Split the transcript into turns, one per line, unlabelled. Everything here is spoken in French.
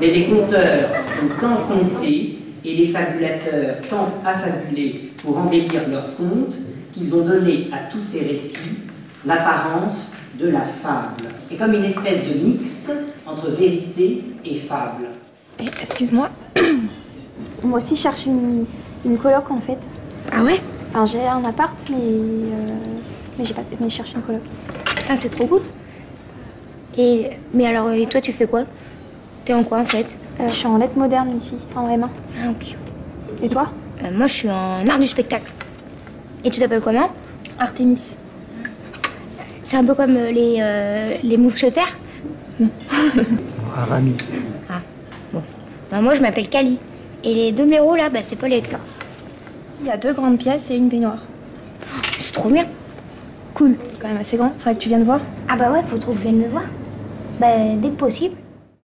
Mais les conteurs ont tant compté et les fabulateurs tentent à fabuler pour embellir leurs contes qu'ils ont donné à tous ces récits l'apparence de la fable. C'est comme une espèce de mixte entre vérité et fable.
Excuse-moi.
Moi aussi, je cherche une coloc en fait.
Ah ouais?
Enfin, j'ai un appart, mais je cherche une coloc.
Putain, c'est trop cool. Mais alors, et toi, tu fais quoi? T'es en quoi en fait?
Je suis en lettres modernes ici, en M1.
Ah ok.
Et toi?
Moi, je suis en art du spectacle. Et tu t'appelles comment?
Artémis.
C'est un peu comme les mousquetaires? Non.
Aramis.
Ah, bon. Bah, moi, je m'appelle Kali. Et les deux blaireaux, là, bah, c'est Paul et Hector.
Il y a 2 grandes pièces et une baignoire.
Oh, c'est trop bien. Cool.
C'est quand même assez grand. Faudrait que tu viennes voir.
Ah bah ouais, faut trop que je vienne le voir. Bah, dès que possible.